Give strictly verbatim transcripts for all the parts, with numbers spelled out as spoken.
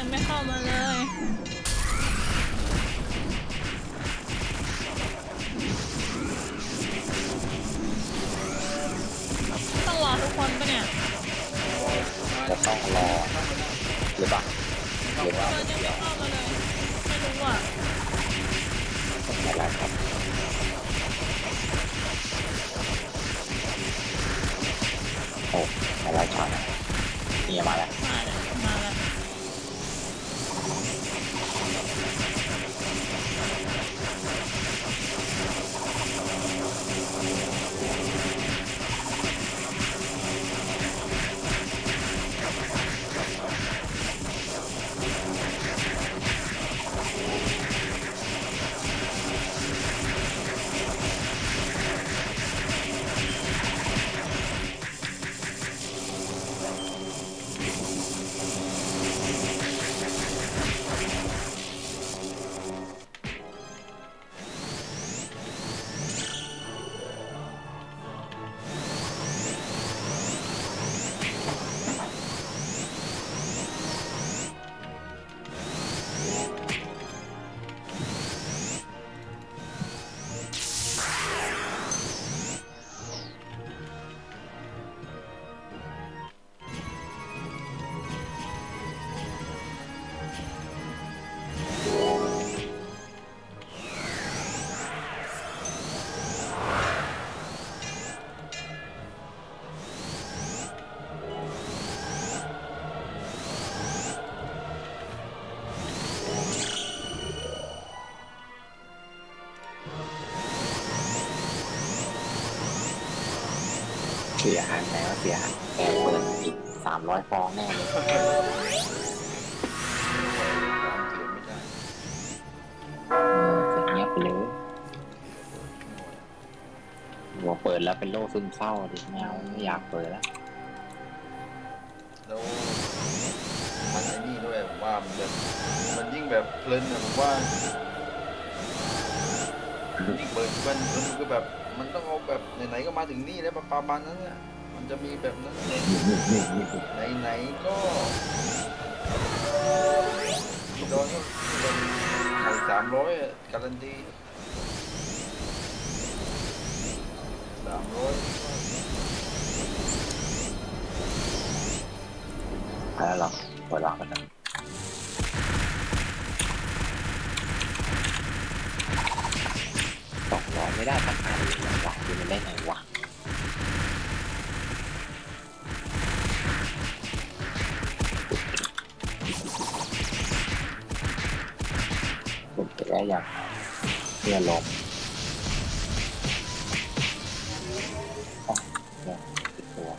มันไม่เข้ามาเลยต้องรอทุกคนปะเนี่ยจะต้องรอหรือเปล่าหรือว่ายังไม่เข้ามาเลยไม่รู้อ่ะอะไรครับโอ้อะไรช็อตนี่มาแล้วมาแล้วมาแล้วเสียหายแล้วเสียหายแกเปิดอีกสามร้อยฟองแน่เลยเสียงเงียบไปเลยหัวเปิดแล้วเป็นโรคซึมเศร้าดิแมวไม่อยากเปิดแล้วแล้วมันไอ้นี่ด้วยผมว่ามันแบบมันยิ่งแบบเพลินอะผมว่ายิ่งเปิดมันมันก็แบบมันต้องเอาแบบไหนๆก็มาถึงนี่แล้วประมาณนั้นน่ะมันจะมีแบบนั้นไหนๆก็โดนก็โดนไข่สามร้อยการันตีสามร้อยแล้วเราเปิดล็อกกันนะสองร้อยไม่ได้สักอันเลยว่ะดูมันได้ไงวะผมจะได้อย่างเพื่อลมอ๋อเนี่ยติดตัว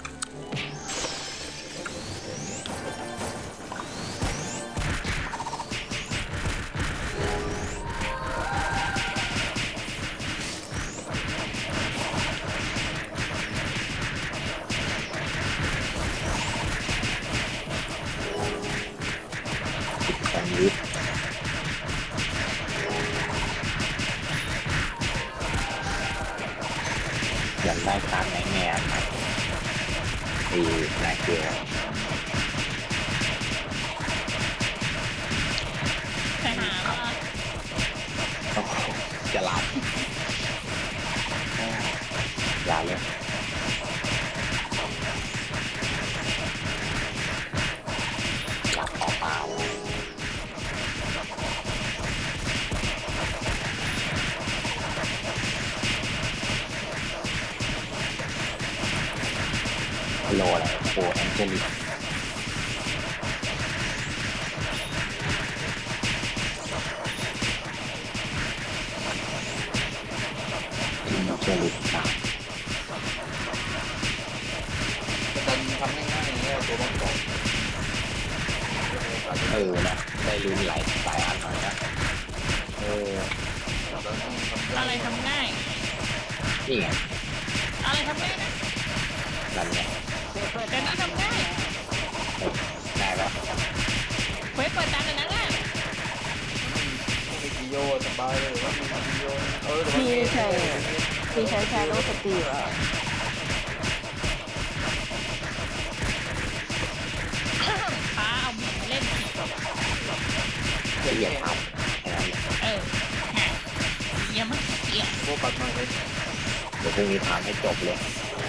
นิดอยากได้การไหนแง่ไหมตีนายเกลือไปหาว่าจะหลับอย่าเลยหลับออกเปล่าโลอะไรโอ้แองเจลิกแองเจลิกนะดันทำง่ายๆเนี่ยตัวมันก่อนเออนะได้ลุ้นหลายหลายอันหน่อยนะเอออะไรทำง่ายนี่ไงอะไรทำง่ายนะนั่นไงแต่นี่ทำง่ายได้ปะเว็บเปิดดังกันนะง่ายมีกิโยสบายเลยว่ามีกิโยเออมีใช้มีใช้แชโดว์สตีลอ่ะป้าเอาหมูเล่นละเอียดทำแค่นั้นแหละเออฮะเยี่ยมมากเยี่ยมโบปัดมาเลยเดี๋ยวพรุ่งนี้ทำให้จบเลย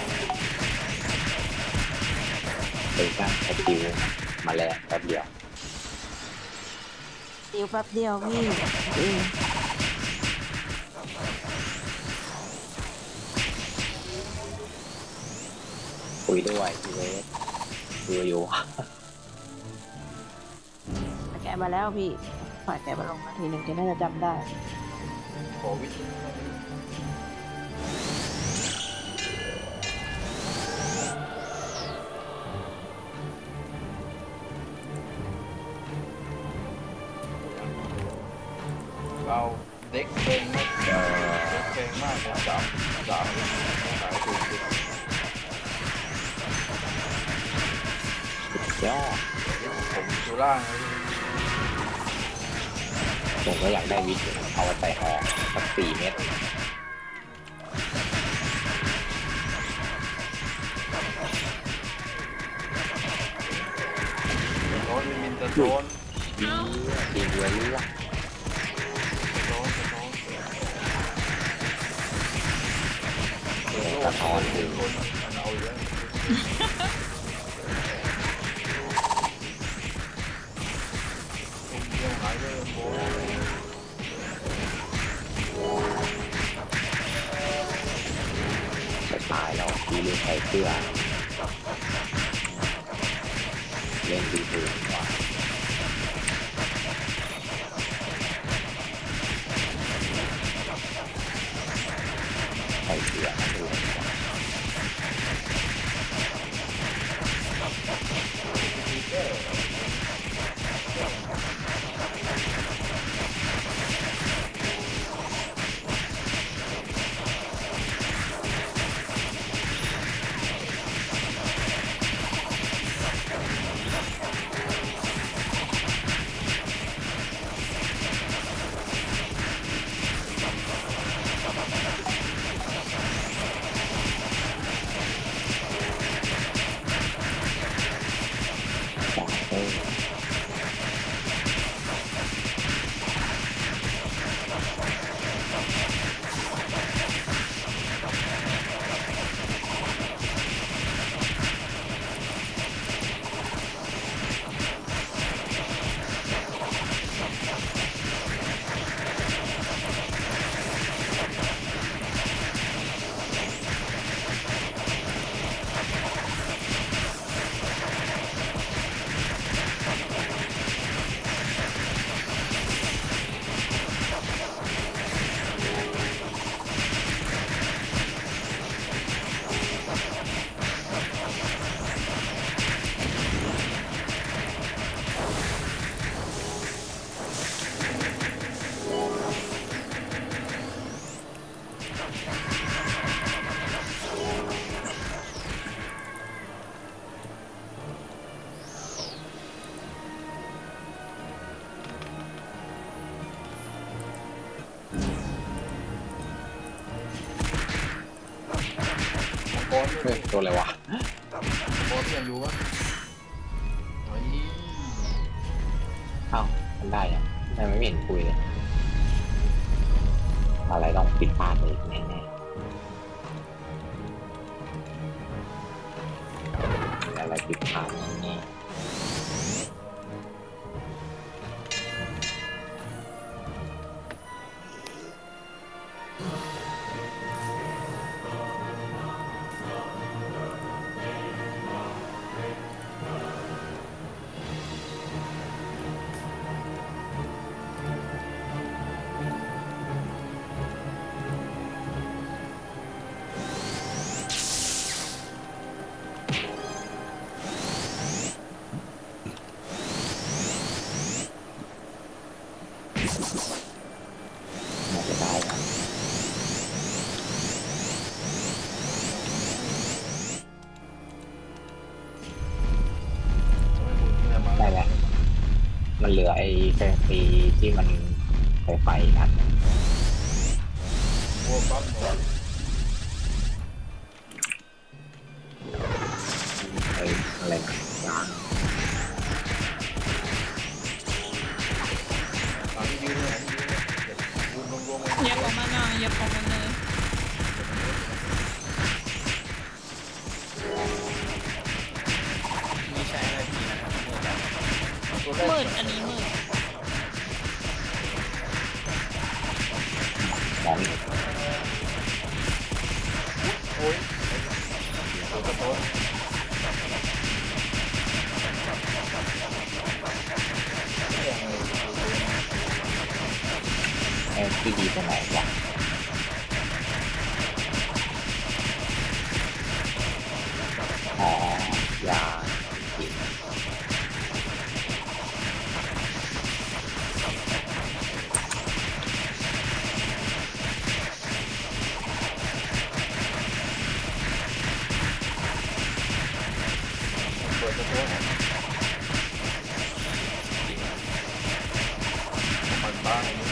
ไปตั้งสกิลมาแล้วแป๊บเดียวติวแป๊บเดียวพี่เองคุยด้วยพี่เวสคุยอยู่แกมาแล้วพี่ฝ่ายแกมาลงนาทีหนึ่งแกน่าจะจำได้ขอวิธีเราเด็กเป็นเด็กเป็นมากเลยสามสามสายถูกสุดสุดยอดผมอยู่ล่างเลยผมก็อยากได้วิทย์เอาไปใส่หอสักสี่เม็ดโดนมินเตอร์โดนดีดีเรือเรือโดนโดนสะท้อนคือโดนเอาเยอะเรื่องหายเลยโบจะตายแล้วดีเลยใส่เสื้อเล่นดีถูกกว่าใส่เสื้อถูก เออบอลเฮ้ยตัวอะไรวะบอลยังอยู่วะไอ้เอ้ามันได้อะทำไมไม่เห็นคุยเลยอะไรต้องผิดพลาดเลยแน่ๆอะไรผิดพลาดแน่ๆน่าจะได้นะ ได้แล้ว มันเหลือไอ้แฟนซีที่มันไฟไฟอันโบปั๊มบอลไอ้อะไรนะยางก็บของมันเลยมีใช้อะไรดีนะครับมือจับตัวแรกมืดอันนี้มืดหมอนโอ้ยตัวกระโดดไอ้ที่ดีตรงไหนวะอ๋อยาจิตเปิดกระโดดมันบ้างนี้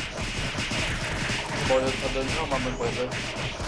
พอเดินพอเดินเข้ามามันเปิดเลย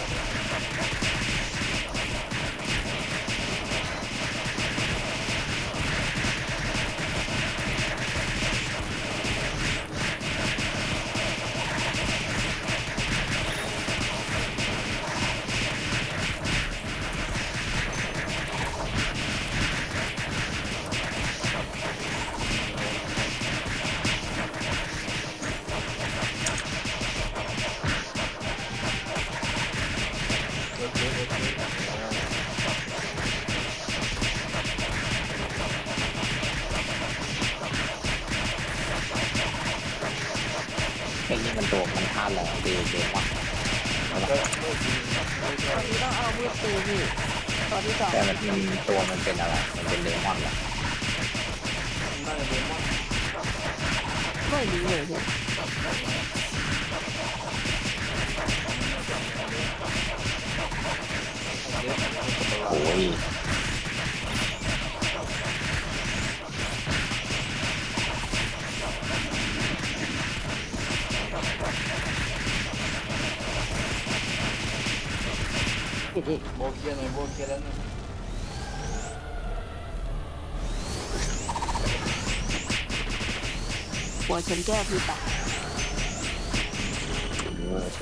โอเคโอเคไอ้นี่มันตัวมันท่าแล้วเดเดมอนมันก็ไม่ดีไม่ใช่ตอนนี้ต้องเอามือตีพี่ตอนที่สองแต่มันมันตัวมันเป็นอะไรมันเป็นเลมอนเหรอน่าจะเป็นว่าไม่ดีเลยพี่เยอะมันเป็นประหลาดโอ้ยปิดอีกโบเกียร์หน่อยโบเกียร์แล้วนะหัวชนแก้วพี่ตาเออ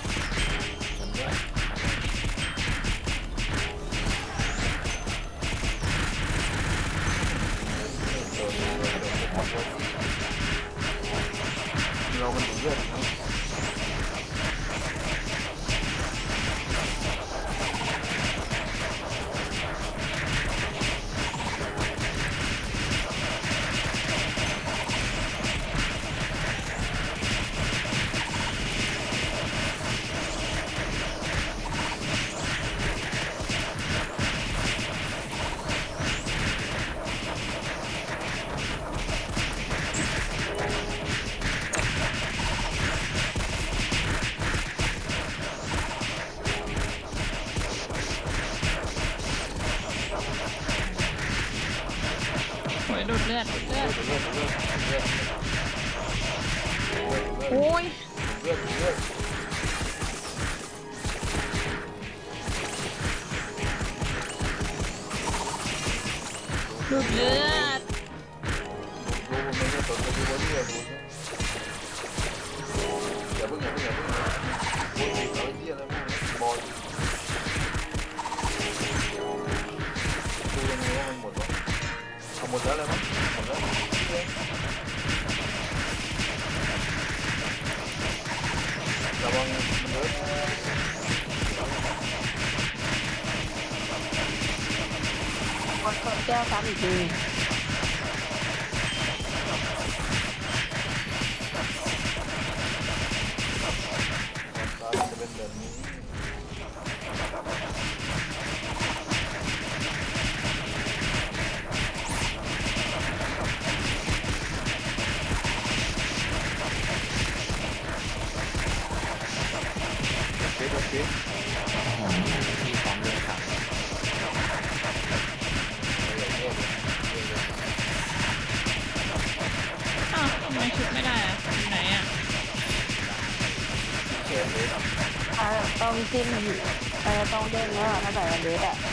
เรามันถึงเลือดนะโอ้ยดูดเลือดดูดเลือดเลือดเลือดเลือดโอ้ยเลือดเลือดดูดเลือดดูมันไม่ตกไปดูว่าเลือดดูอย่าเพิ่งอย่าเพิ่งอย่าเพิ่งโอ้ยเอาไอ้เหี้ยอะไรพวกนี้บอลดูยังไงว่ามันหมดวะเอาหมดแล้วเลยมั้งหมดแล้วระวังมันเลือดหัวชนแก้วซ้ำอีกทีตาจะเป็นแบบนี้โอเคโอเคมีความเร็วต่ำอ้าวทำไมชุดไม่ได้อะอยู่ไหนอะเขตเลยอ่าต้องจิ้มอ่าต้องเด้งแล้วอะถ้าใส่อันเดสอ่ะ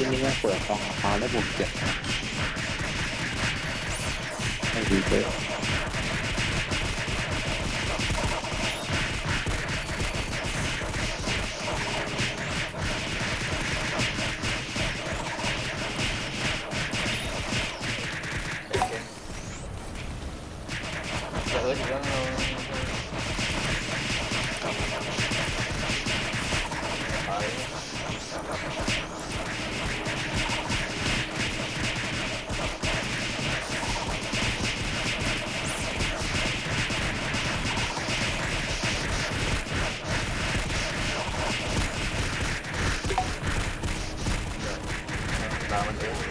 ที่นี่เปิดกองฟ้าแล้วบุกเจ็บไม่ดีเจ๊จะเอิร์ธอีกแล้วเราตามมันเอง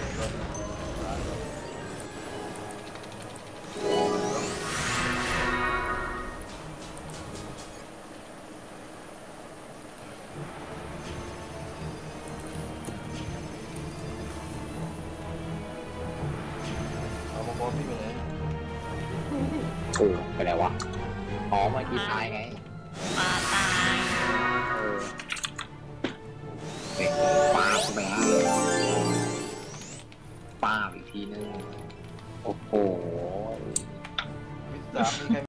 เอามาบอลพี่ไปไหนเออไปไหนวะอ๋อเมื่อกี้ตายไงปลาตายเออเด็กปาไปฮะป้าอีกทีนึงโอ้โหวิสามมีใคร